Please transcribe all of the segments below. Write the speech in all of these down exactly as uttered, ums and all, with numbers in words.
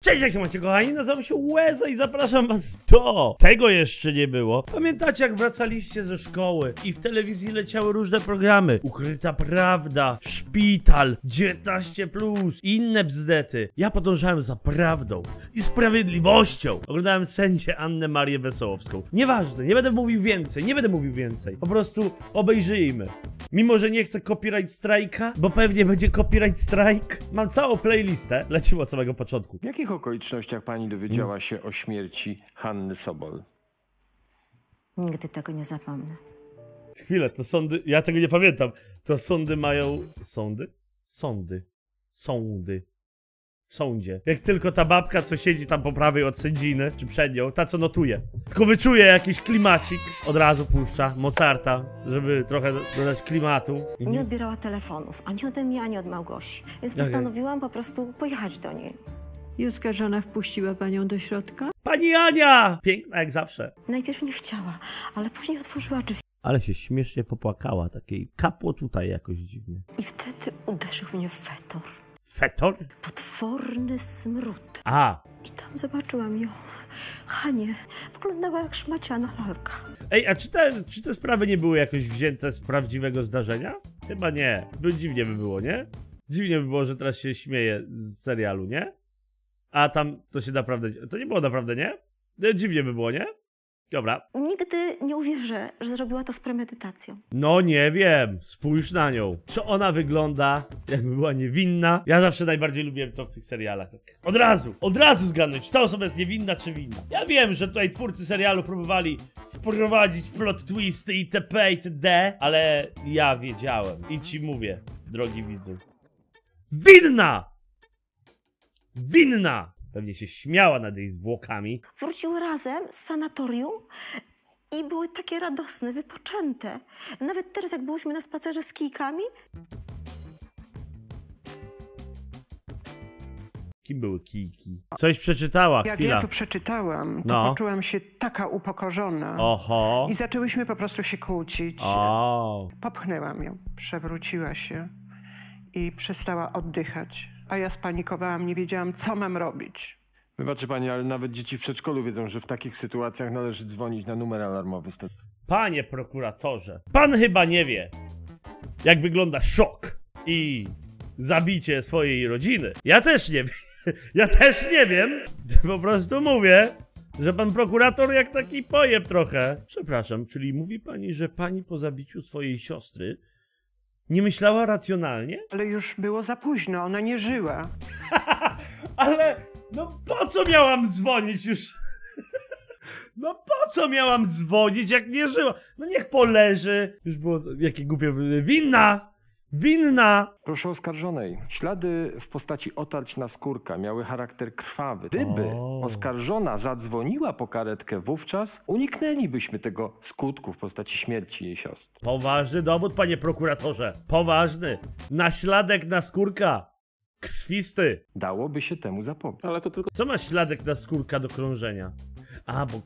Cześć, jak się macie, kochani, nazywam się Łeza i zapraszam was do... Tego jeszcze nie było. Pamiętacie, jak wracaliście ze szkoły i w telewizji leciały różne programy? Ukryta Prawda, Szpital, dziewiętnaście plus i inne bzdety. Ja podążałem za prawdą i sprawiedliwością. Oglądałem sędzię Annę Marię Wesołowską. Nieważne, nie będę mówił więcej, nie będę mówił więcej. Po prostu obejrzyjmy. Mimo, że nie chcę copyright strike'a, bo pewnie będzie copyright strike, mam całą playlistę, lecimy od samego początku. W jakich okolicznościach pani dowiedziała się o śmierci Hanny Sobol? Nigdy tego nie zapomnę. Chwilę, to sądy, ja tego nie pamiętam. To sądy mają... Sądy? Sądy. Sądy. W sądzie. Jak tylko ta babka, co siedzi tam po prawej od sędziny, czy przed nią, ta co notuje. Tylko wyczuje jakiś klimacik, od razu puszcza Mozarta, żeby trochę dodać klimatu. Nie odbierała telefonów, ani ode mnie, ani od Małgosi. Więc postanowiłam po prostu pojechać do niej. I oskarżona wpuściła panią do środka? Pani Ania! Piękna jak zawsze. Najpierw nie chciała, ale później otworzyła drzwi. Ale się śmiesznie popłakała, takiej kapło tutaj jakoś dziwnie. I wtedy uderzył mnie fetor. Fetor? Potworny smród. A. I tam zobaczyłam ją. Hanię. Wyglądała jak szmaciana lalka. Ej, a czy te, czy te sprawy nie były jakoś wzięte z prawdziwego zdarzenia? Chyba nie. By, dziwnie by było, nie? Dziwnie by było, że teraz się śmieje z serialu, nie? A tam to się naprawdę... To nie było naprawdę, nie? Dziwnie by było, nie? Dobra. Nigdy nie uwierzę, że zrobiła to z premedytacją. No nie wiem, spójrz na nią. Czy ona wygląda, jakby była niewinna? Ja zawsze najbardziej lubiłem to w tych serialach. Od razu, od razu zgadnąć, czy ta osoba jest niewinna, czy winna. Ja wiem, że tutaj twórcy serialu próbowali wprowadzić plot twisty itp. itd., ale ja wiedziałem. I ci mówię, drogi widzu. Winna! Winna! Pewnie się śmiała nad jej zwłokami. Wróciły razem z sanatorium i były takie radosne, wypoczęte. Nawet teraz, jak byliśmy na spacerze z kijkami... Kim były kijki? Coś przeczytała, Jak chwila. ja to przeczytałam, to No. poczułam się taka upokorzona. Oho. I zaczęłyśmy po prostu się kłócić. O. Popchnęłam ją, przewróciła się i przestała oddychać. A ja spanikowałam, nie wiedziałam, co mam robić. Wybaczy pani, ale nawet dzieci w przedszkolu wiedzą, że w takich sytuacjach należy dzwonić na numer alarmowy. Panie prokuratorze, pan chyba nie wie, jak wygląda szok i zabicie swojej rodziny. Ja też nie wiem. Ja też nie wiem. Po prostu mówię, że pan prokurator jak taki pojeb trochę. Przepraszam, czyli mówi pani, że pani po zabiciu swojej siostry nie myślała racjonalnie? Ale już było za późno, ona nie żyła. Ale no po co miałam dzwonić już? No po co miałam dzwonić, jak nie żyła? No niech poleży. Już było jakie głupie... Winna! Winna! Proszę oskarżonej. Ślady w postaci otarć na skórka miały charakter krwawy. Gdyby O. oskarżona zadzwoniła po karetkę wówczas, uniknęlibyśmy tego skutku w postaci śmierci jej siostry. Poważny dowód, panie prokuratorze. Poważny. Naśladek na skórka. Krwisty. Dałoby się temu zapobiec. Ale to tylko... Co ma śladek na skórka do krążenia? A, bo...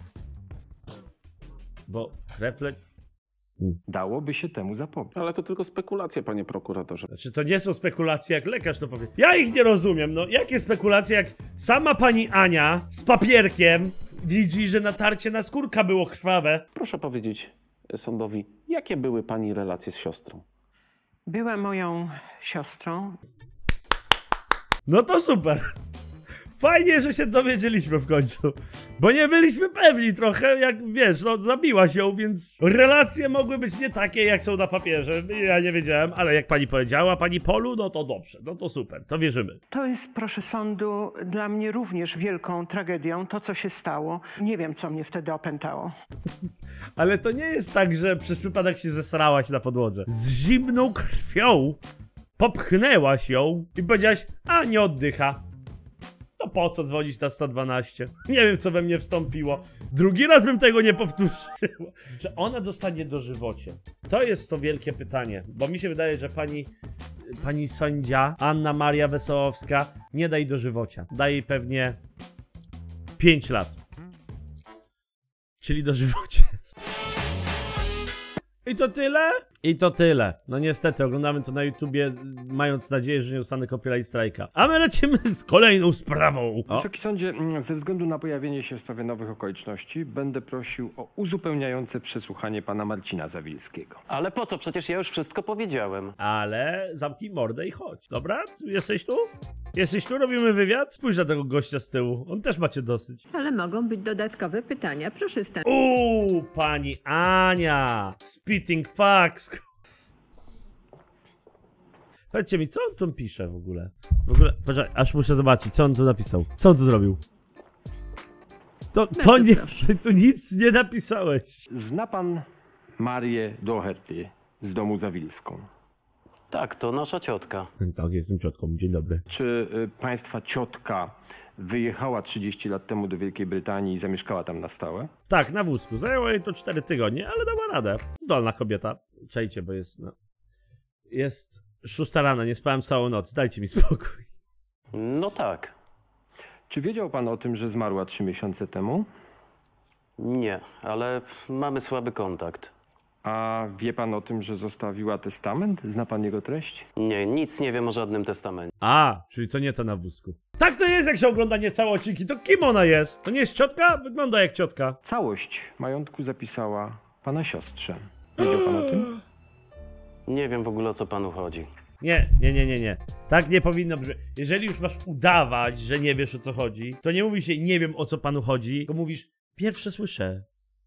Bo refleks... Dałoby się temu zapobiec. Ale to tylko spekulacje, panie prokuratorze. Znaczy, to nie są spekulacje, jak lekarz to powie. Ja ich nie rozumiem, no. Jakie spekulacje, jak sama pani Ania z papierkiem widzi, że natarcie na skórka było krwawe? Proszę powiedzieć sądowi, jakie były pani relacje z siostrą? Była moją siostrą. No to super. Fajnie, że się dowiedzieliśmy w końcu. Bo nie byliśmy pewni trochę, jak wiesz, no zabiłaś ją, więc relacje mogły być nie takie, jak są na papierze. Ja nie wiedziałem, ale jak pani powiedziała, pani Polu, no to dobrze, no to super, to wierzymy. To jest, proszę sądu, dla mnie również wielką tragedią, to co się stało. Nie wiem, co mnie wtedy opętało. Ale to nie jest tak, że przez przypadek się zesrałaś na podłodze. Z zimną krwią popchnęłaś ją i powiedziałaś, a nie oddycha. To po co dzwonić na sto dwanaście? Nie wiem, co we mnie wstąpiło. Drugi raz bym tego nie powtórzyła. Czy ona dostanie dożywocie? To jest to wielkie pytanie, bo mi się wydaje, że pani pani sędzia Anna Maria Wesołowska nie da jej dożywocia. Da jej pewnie pięć lat. Czyli dożywocie. I to tyle? I to tyle. No niestety, oglądamy to na YouTubie, mając nadzieję, że nie dostanę copyright strike'a. A my lecimy z kolejną sprawą. O. Wysoki sądzie, ze względu na pojawienie się w sprawie nowych okoliczności, będę prosił o uzupełniające przesłuchanie pana Marcina Zawilskiego. Ale po co? Przecież ja już wszystko powiedziałem. Ale zamknij mordę i chodź. Dobra? Jesteś tu? Jesteś tu? Robimy wywiad? Spójrz na tego gościa z tyłu. On też macie dosyć. Ale mogą być dodatkowe pytania. Proszę stanąć. Uuu, pani Ania. Spitting facts. Powiedzcie mi, co on tu pisze w ogóle? W ogóle, poczekaj, aż muszę zobaczyć, co on tu napisał. Co on tu zrobił? To, to nie, tu nic nie napisałeś. Zna pan Marię Doherty z domu Zawilską? Tak, to nasza ciotka. Tak, jestem ciotką, dzień dobry. Czy y, państwa ciotka wyjechała trzydzieści lat temu do Wielkiej Brytanii i zamieszkała tam na stałe? Tak, na wózku. Zajęło jej to cztery tygodnie, ale dała radę. Zdolna kobieta. Czejcie, bo jest, no... Jest szósta rana, nie spałem całą noc. Dajcie mi spokój. No tak. Czy wiedział pan o tym, że zmarła trzy miesiące temu? Nie, ale mamy słaby kontakt. A wie pan o tym, że zostawiła testament? Zna pan jego treść? Nie, nic nie wiem o żadnym testamencie. A, czyli to nie to na wózku. Tak to jest, jak się ogląda niecałe odcinki. To kim ona jest? To nie jest ciotka? Wygląda jak ciotka. Całość majątku zapisała pana siostrze. Wiedział pan o tym? Nie wiem w ogóle, o co panu chodzi. Nie, nie, nie, nie, nie. Tak nie powinno być. Jeżeli już masz udawać, że nie wiesz, o co chodzi, to nie mówi się nie wiem, o co panu chodzi, tylko mówisz pierwsze słyszę.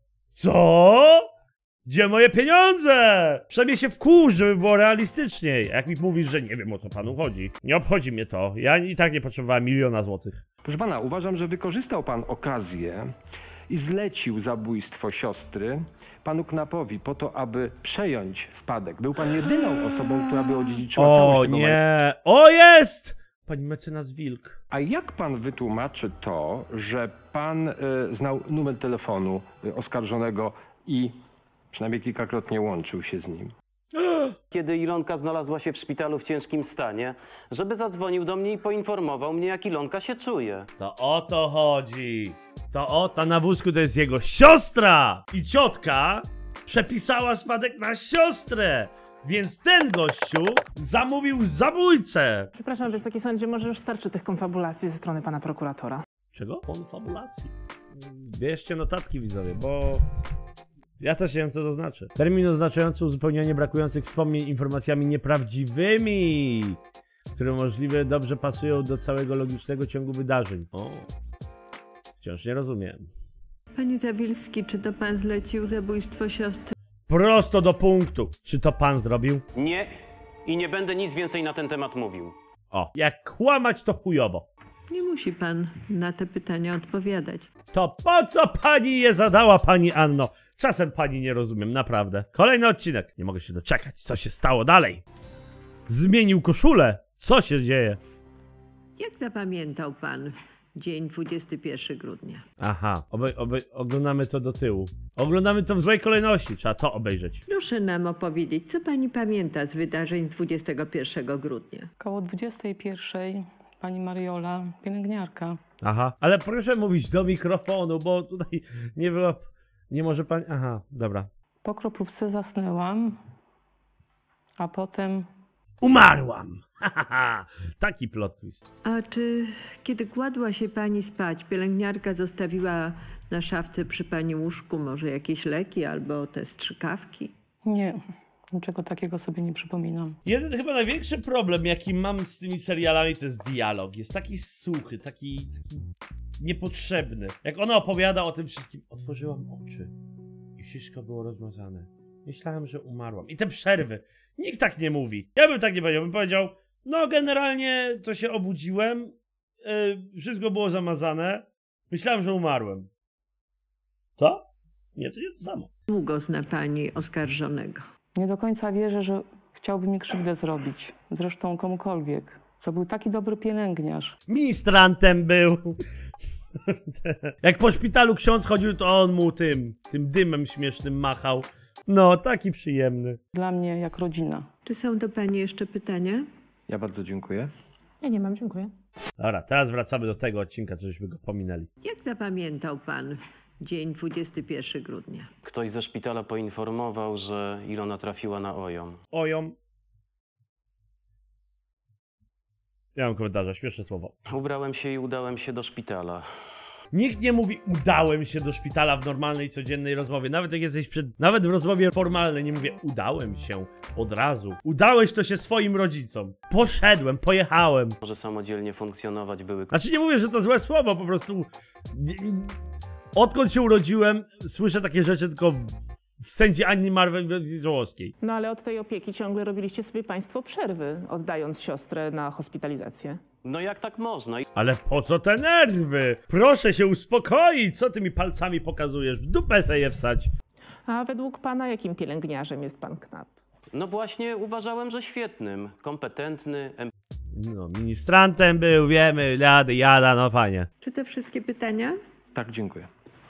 Co? Gdzie moje pieniądze? Przynajmniej się wkurz, żeby było realistyczniej. Jak mi mówisz, że nie wiem, o co panu chodzi. Nie obchodzi mnie to. Ja i tak nie potrzebowałem miliona złotych. Proszę pana, uważam, że wykorzystał pan okazję i zlecił zabójstwo siostry panu Knapowi po to, aby przejąć spadek. Był pan jedyną osobą, która by odziedziczyła całość O tego majątku. nie! O jest! Pani mecenas Wilk. A jak pan wytłumaczy to, że pan y, znał numer telefonu y, oskarżonego i przynajmniej kilkakrotnie łączył się z nim? Kiedy Ilonka znalazła się w szpitalu w ciężkim stanie, żeby zadzwonił do mnie i poinformował mnie, jak Ilonka się czuje. To o to chodzi. To o, ta na wózku to jest jego siostra! I ciotka przepisała spadek na siostrę! Więc ten gościu zamówił zabójcę! Przepraszam, Wysoki Sądzie, może już starczy tych konfabulacji ze strony pana prokuratora. Czego? Konfabulacji. Bierzcie notatki, widzowie, bo... Ja też nie wiem, co to znaczy. Termin oznaczający uzupełnianie brakujących wspomnień informacjami nieprawdziwymi, które możliwie dobrze pasują do całego logicznego ciągu wydarzeń. O, wciąż nie rozumiem. Panie Zawilski, czy to pan zlecił zabójstwo siostry? Prosto do punktu. Czy to pan zrobił? Nie i nie będę nic więcej na ten temat mówił. O, jak kłamać to chujowo. Nie musi pan na te pytania odpowiadać. To po co pani je zadała, pani Anno? Czasem pani nie rozumiem, naprawdę. Kolejny odcinek. Nie mogę się doczekać. Co się stało dalej? Zmienił koszulę. Co się dzieje? Jak zapamiętał pan dzień dwudziestego pierwszego grudnia? Aha, obej, obej, oglądamy to do tyłu. Oglądamy to w złej kolejności. Trzeba to obejrzeć. Proszę nam opowiedzieć, co pani pamięta z wydarzeń dwudziestego pierwszego grudnia? Koło dwudziestej pierwszej pani Mariola, pielęgniarka. Aha, ale proszę mówić do mikrofonu, bo tutaj nie było... Nie może pani... Aha, dobra. Po kroplówce zasnęłam, a potem... Umarłam! Hahaha, taki plot twist. A czy kiedy kładła się pani spać, pielęgniarka zostawiła na szafce przy pani łóżku może jakieś leki albo te strzykawki? Nie, niczego takiego sobie nie przypominam. Jeden chyba największy problem, jaki mam z tymi serialami, to jest dialog. Jest taki suchy, taki, taki niepotrzebny. Jak ona opowiada o tym wszystkim, otworzyłam oczy i wszystko było rozmazane. Myślałem, że umarłam. I te przerwy. Nikt tak nie mówi. Ja bym tak nie powiedział. Bym powiedział, no generalnie to się obudziłem, yy, wszystko było zamazane, myślałem, że umarłem. Co? Nie, to nie to samo. Długo zna pani oskarżonego? Nie do końca wierzę, że chciałby mi krzywdę zrobić. Zresztą komukolwiek. To był taki dobry pielęgniarz. Ministrantem był. Jak po szpitalu ksiądz chodził, to on mu tym, tym dymem śmiesznym machał. No, taki przyjemny. Dla mnie jak rodzina. Czy są do pani jeszcze pytania? Ja bardzo dziękuję. Ja nie mam, dziękuję. Dobra, teraz wracamy do tego odcinka, co żeśmy go pominęli. Jak zapamiętał pan dzień dwudziestego pierwszego grudnia. Ktoś ze szpitala poinformował, że Ilona trafiła na ojom. Ojom. Ja mam komentarze, śmieszne słowo. Ubrałem się i udałem się do szpitala. Nikt nie mówi udałem się do szpitala w normalnej, codziennej rozmowie. Nawet jak jesteś przed... Nawet w rozmowie formalnej nie mówię udałem się od razu. Udałeś to się swoim rodzicom. Poszedłem, pojechałem. Może samodzielnie funkcjonować były... Znaczy nie mówię, że to złe słowo, po prostu... Odkąd się urodziłem, słyszę takie rzeczy tylko w sensie Anni Marwen-Żołowskiej. No ale od tej opieki ciągle robiliście sobie państwo przerwy, oddając siostrę na hospitalizację. No jak tak można? Ale po co te nerwy? Proszę się uspokoić, co ty mi palcami pokazujesz? W dupę se je wsać. A według pana jakim pielęgniarzem jest pan Knap? No właśnie uważałem, że świetnym, kompetentny, em... No, ministrantem był, wiemy, jada, jada, no fajnie. Czy te wszystkie pytania? Tak, dziękuję.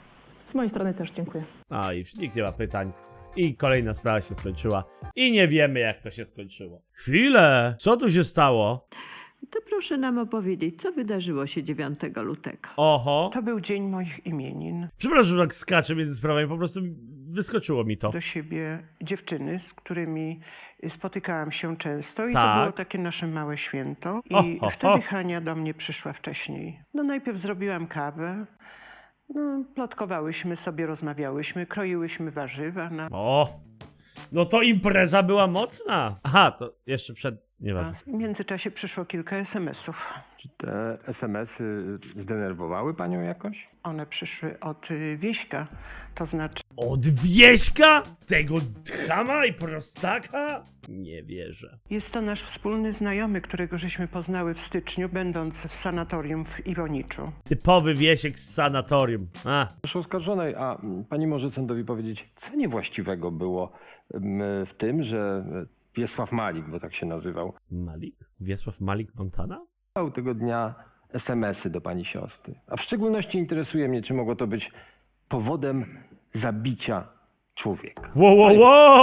Z mojej strony też dziękuję. No i nikt nie ma pytań. I kolejna sprawa się skończyła. I nie wiemy, jak to się skończyło. Chwilę! Co tu się stało? To proszę nam opowiedzieć, co wydarzyło się dziewiątego lutego. Oho. To był dzień moich imienin. Przepraszam, że tak skaczę między sprawami, po prostu wyskoczyło mi to. Do siebie dziewczyny, z którymi spotykałam się często i Tak. to było takie nasze małe święto. I O, ho, wtedy ho. Hania do mnie przyszła wcześniej. No najpierw zrobiłam kawę. No, plotkowałyśmy sobie, rozmawiałyśmy, kroiłyśmy warzywa na... O! No to impreza była mocna. Aha, to jeszcze przed... Nieważne. W międzyczasie przyszło kilka es em esów. Czy te es em esy zdenerwowały panią jakoś? One przyszły od y, Wieśka, to znaczy Od Wieśka? Tego chama i prostaka? Nie wierzę. jest to nasz wspólny znajomy, którego żeśmy poznały w styczniu, będąc w sanatorium w Iwoniczu. Typowy Wiesiek z sanatorium. A. Proszę oskarżonej, a pani może sądowi powiedzieć, co niewłaściwego było mm, w tym, że Wiesław Malik, bo tak się nazywał, Malik? Wiesław Malik Montana? dał tego dnia es em esy do pani siostry. A w szczególności interesuje mnie, czy mogło to być powodem zabicia człowieka. Wow, wow,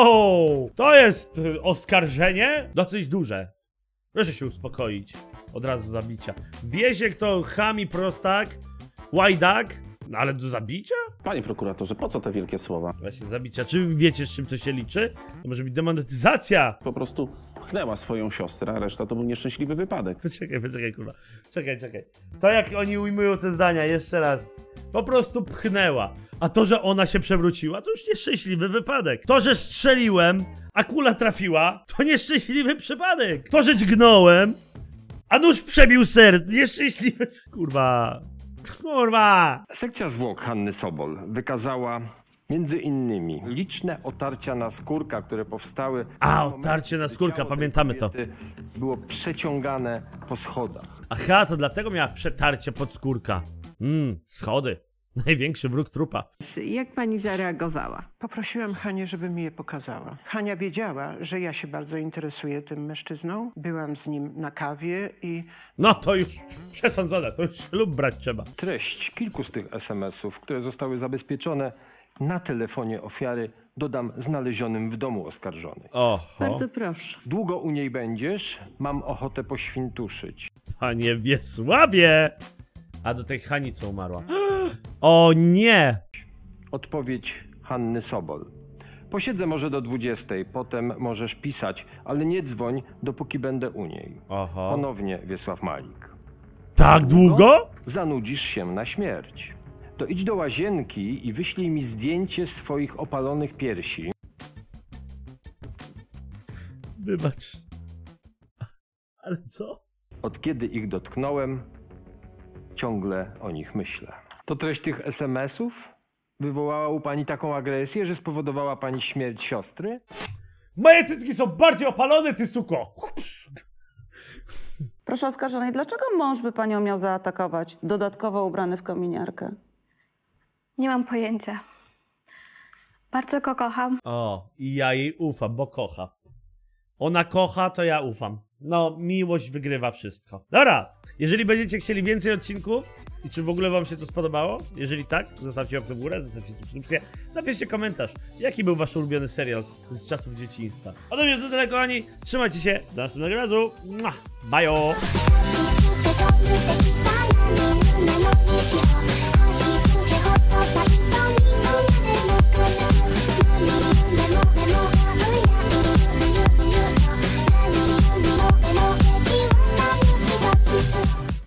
wow! To jest y, oskarżenie dosyć duże. Proszę się uspokoić. Od razu zabicia. Wiesiek to cham i prostak, łajdak, no ale do zabicia? Panie prokuratorze, po co te wielkie słowa? Właśnie zabicia. Czy wiecie, z czym to się liczy? To może być demonetyzacja. Po prostu pchnęła swoją siostrę, a reszta to był nieszczęśliwy wypadek. Poczekaj, poczekaj, kurwa. Czekaj, czekaj. To jak oni ujmują te zdania, jeszcze raz. Po prostu pchnęła. A to, że ona się przewróciła, to już nieszczęśliwy wypadek. To, że strzeliłem, a kula trafiła, to nieszczęśliwy przypadek. To, że dźgnąłem, a nóż przebił serce, nieszczęśliwy... Kurwa. Kurwa. Sekcja zwłok Hanny Sobol wykazała między innymi liczne otarcia na skórka, które powstały... A, w momencie, otarcie na gdy skórka, ciało tej pamiętamy to. kobiety było przeciągane po schodach. Aha, to dlatego miała przetarcie pod skórka. Mmm, schody. Największy wróg trupa. Jak pani zareagowała? Poprosiłam Hanię, żeby mi je pokazała. Hania wiedziała, że ja się bardzo interesuję tym mężczyzną. Byłam z nim na kawie i No to już przesądzone, to już ślub brać trzeba. Treść kilku z tych es em esów, które zostały zabezpieczone na telefonie ofiary, dodam znalezionym w domu oskarżonej. Oho. Bardzo proszę. Długo u niej będziesz? Mam ochotę poświntuszyć. Panie Wiesławie! A do tej Hani co umarła. O nie! Odpowiedź Hanny Sobol. Posiedzę może do dwudziestej, potem możesz pisać, ale nie dzwoń, dopóki będę u niej. Oho. Ponownie Wiesław Malik. Tak długo? Zanudzisz się na śmierć. To idź do łazienki i wyślij mi zdjęcie swoich opalonych piersi. Wybacz. Ale co? Od kiedy ich dotknąłem, ciągle o nich myślę. To treść tych es em esów wywołała u pani taką agresję, że spowodowała pani śmierć siostry? Moje cycki są bardziej opalone, ty suko! Proszę oskarżonej, dlaczego mąż by panią miał zaatakować, dodatkowo ubrany w kominiarkę? Nie mam pojęcia. Bardzo go kocham. O, i ja jej ufam, bo kocha. Ona kocha, to ja ufam. No, miłość wygrywa wszystko. Dobra, jeżeli będziecie chcieli więcej odcinków i czy w ogóle wam się to spodobało, jeżeli tak, zostawcie łapkę w górę, zostawcie subskrypcję, napiszcie komentarz, jaki był wasz ulubiony serial z czasów dzieciństwa. Ode mnie to tyle, kochani, trzymajcie się, do następnego razu, Mua. Bajo!